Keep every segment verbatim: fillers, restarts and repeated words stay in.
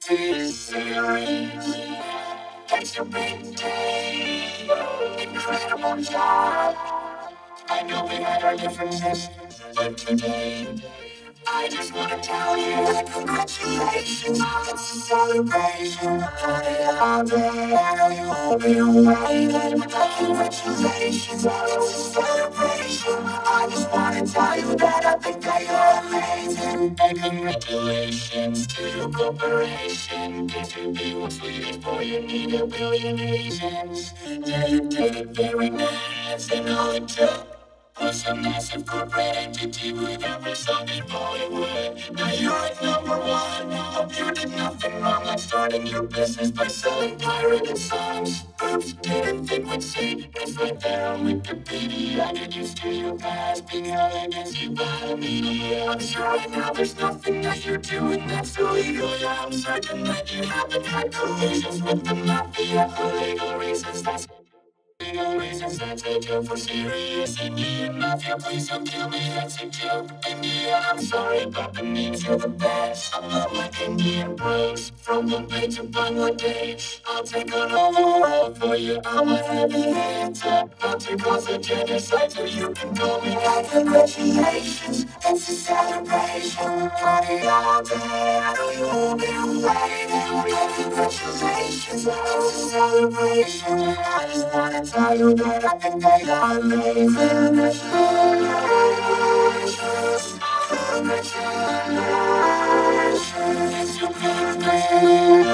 T-Series, it's your big day, incredible job. I know we had our differences, but today I just want to tell you that congratulations, it's a celebration. Party all day, I know you won't be waiting. Congratulations, it's a celebration. I just want to tell you that I think that you're amazing. And congratulations to your corporation. Get to be what's waiting for you, need a billion Asians. Yeah, you did it very nice, and all it took was a massive corporate entity with every song in Bollywood. Now you're at number one. Hope you did nothing wrong, like starting your business by selling pirated songs. Oops, didn't think we'd see. It's right there on Wikipedia. Get used to your past, being held against you by the media. I'm sure right now there's nothing that you're doing that's illegal. Yeah, I'm certain that you haven't had collisions with the mafia for legal reasons. That's legal reasons I take you for serious. Indian mafia, please don't kill me, that's a joke. India, I'm sorry, but the means you're the best. I'm not like Indian bros, from Mumbai to Bangladesh. I'll take on all the world for you, I'm a heavy hitter. Not to cause a genocide, so you can call me out. Congratulations, it's a celebration. Party all day, I know you won't be waiting. Congratulations, it's a celebration. I just wanna tell you that I think that you're amazing. Congratulations, it's your birthday.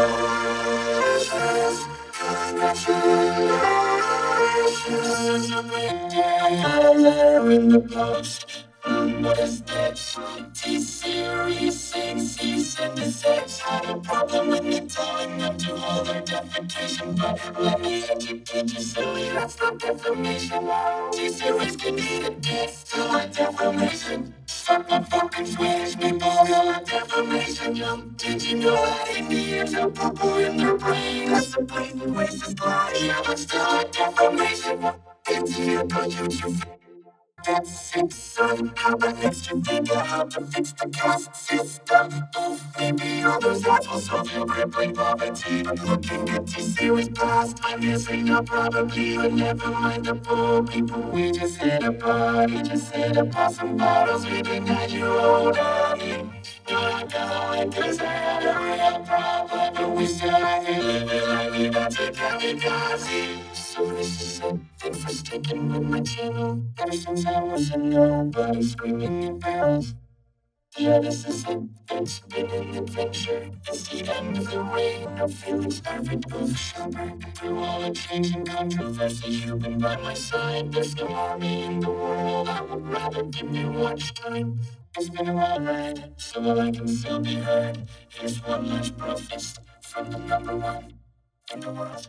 Congratulations, it's your birthday. I got a letter in the post. Mm, what is this? T-Series six, cease and desist. Had a problem with me telling them to hold their defecation, but let me educate you, silly, that's not defamation. T-Series can eat a dick, still like defamation. Suck my fucking Swedish meatballs, still like defamation. Yo, did you know that Indians have purple in their brain? That's a blatant racist lie, yeah, but still like defamation. It's here, but you two that's six, son. How about next you figure how to fix the caste system? Oof, maybe others that will solve your crippling poverty. But looking at T-Series past, I'm guessing not probably. But never mind the poor people, we just hit a party. Just hit a pop some bottles, we deny you old army. You're alcoholic, cause I had a real problem. But we still have to live it like we about to kamikaze. So this is it, thanks for sticking with my channel. Ever since I was a nobody screaming at bells. Yeah, this is it, it's been an adventure. It's the end of the reign of Felix Perfect Wolf Schubert. Through all the change and controversy, you've been by my side. There's no army in the world I would rather give me watch time. It's been a wild ride, so while I can still be heard, here's one last protest from the number one in the world.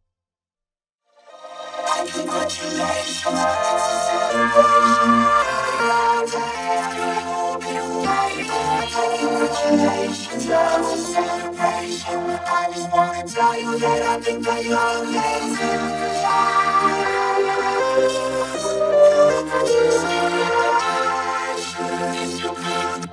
Congratulations, congratulations, it's a celebration. I just wanna tell you that I think that you're amazing. It's your birthday.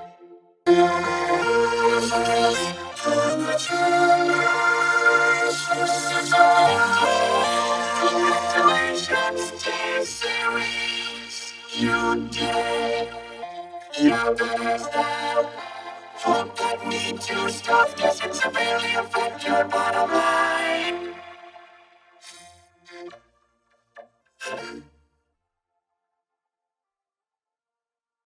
Congratulations, T-Series, you did it. You're good as that. Hope that Me Too stuff doesn't severely affect your bottom line.